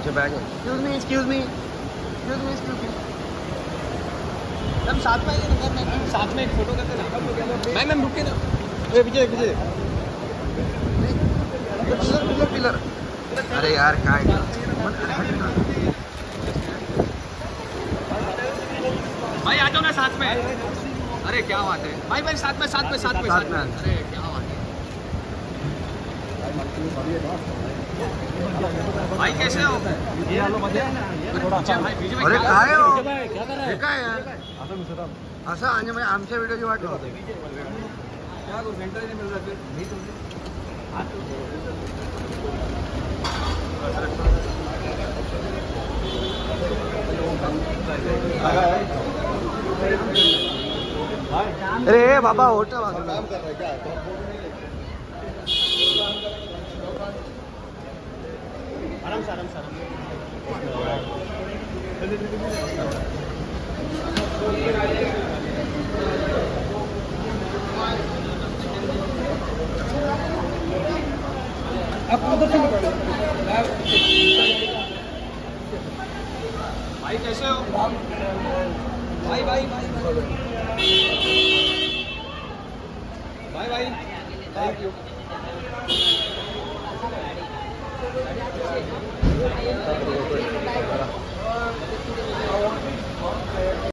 अच्छा बैग है। Excuse me हम साथ में आइए ना मैम, साथ में एक फोटो करते ना मैम रुके ना। पीछे पिलर। अरे यार काय भाई आ जाओ ना साथ में। अरे क्या बात है भाई साथ में अरे क्या बात है भाई कैसे हो? अरे काय हो हे काय यार असं म्हणजे आमच्या व्हिडिओची वाट लावतो अरे बाबा होटल काम कर रहा है क्या? आराम से आप उधर से भाई कैसे हो? भाई थैंक यू।